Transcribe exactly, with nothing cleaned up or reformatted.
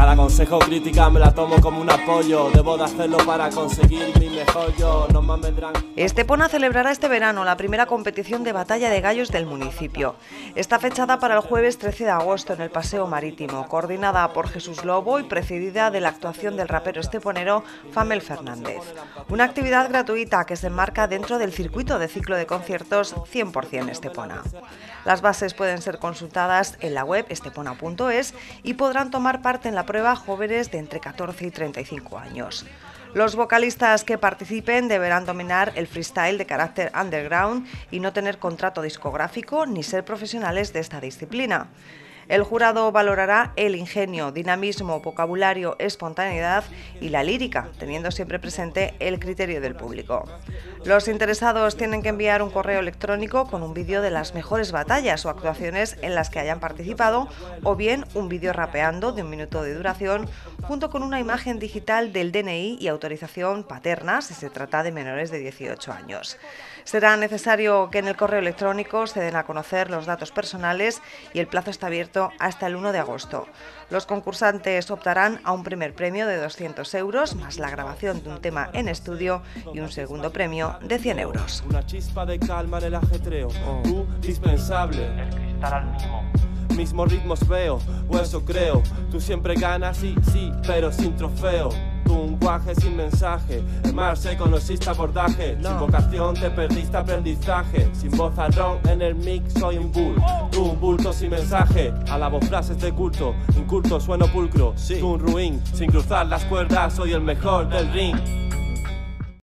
Cada consejo, crítica me la tomo como un apoyo. Debo de hacerlo para conseguir mi mejor yo. No más vendrán. Estepona celebrará este verano la primera competición de batalla de gallos del municipio. Está fechada para el jueves trece de agosto en el Paseo Marítimo, coordinada por Jesús Lobo y precedida de la actuación del rapero esteponero Famel Fernández. Una actividad gratuita que se enmarca dentro del circuito de ciclo de conciertos cien por cien Estepona. Las bases pueden ser consultadas en la web estepona punto es y podrán tomar parte en la prueba jóvenes de entre catorce y treinta y cinco años. Los vocalistas que participen deberán dominar el freestyle de carácter underground y no tener contrato discográfico ni ser profesionales de esta disciplina. El jurado valorará el ingenio, dinamismo, vocabulario, espontaneidad y la lírica, teniendo siempre presente el criterio del público. Los interesados tienen que enviar un correo electrónico con un vídeo de las mejores batallas o actuaciones en las que hayan participado, o bien un vídeo rapeando de un minuto de duración, junto con una imagen digital del D N I y autorización paterna si se trata de menores de dieciocho años. Será necesario que en el correo electrónico se den a conocer los datos personales y el plazo está abierto hasta el uno de agosto. Los concursantes optarán a un primer premio de doscientos euros, más la grabación de un tema en estudio y un segundo premio de cien euros. Una chispa de calma en el ajetreo, tú dispensable. El cristal al mismo. Mismo ritmos veo, o eso creo. Tú siempre ganas, sí, sí, pero sin trofeo. Tu lenguaje sin mensaje, el mar seco no existe abordaje. Sin vocación te perdiste aprendizaje. Sin voz al ron en el mix soy un bull. Tú un bulto sin mensaje, alabo frases de culto. Inculto sueno pulcro, tú un ruin. Sin cruzar las cuerdas soy el mejor del ring.